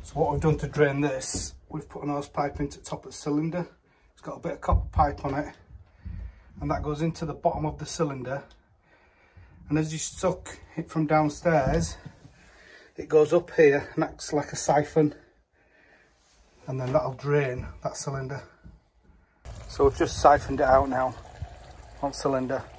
So what we've done to drain this, we've put an hose pipe into the top of the cylinder. It's got a bit of copper pipe on it, and that goes into the bottom of the cylinder. And as you suck it from downstairs, it goes up here and acts like a siphon, and then that'll drain that cylinder. So we've just siphoned it out now on cylinder.